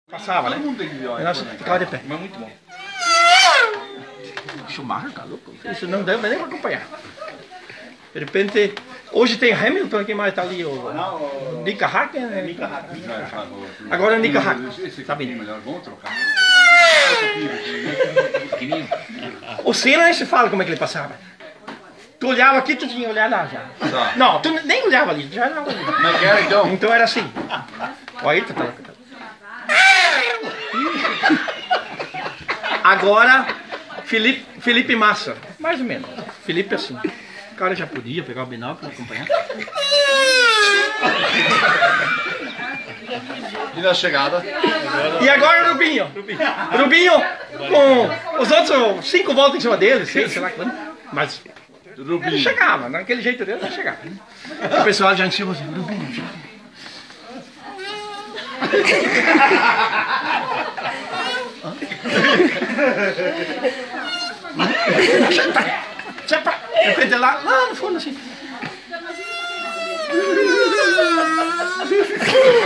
Passava, né? Todo mundo tem que ver, olha. Nossa, ficava de pé. Mas muito bom. Schumacher, tá louco? Isso não deu nem pra acompanhar. De repente, hoje tem Hamilton, quem mais tá ali? O Nika Hakkinen, né? Agora é Nika Hakkinen. Tá bem. Vamos trocar. O Senna nem se fala como é que ele passava. Tu olhava aqui, tu tinha que olhar lá já. Tá. Não, tu nem olhava ali, já olhava ali. Como é que era então? Então era assim. Olha aí, tu tá louco. Agora, Felipe Massa. Mais ou menos. Felipe assim. O cara já podia pegar o binóculo e acompanhar. E na chegada? E agora o Rubinho. Rubinho com os outros 5 voltas em cima dele, 6, sei lá quanto. Mas ele chegava, naquele jeito dele, ele chegava. O pessoal já em cima assim, Rubinho. De repente lá no fundo assim.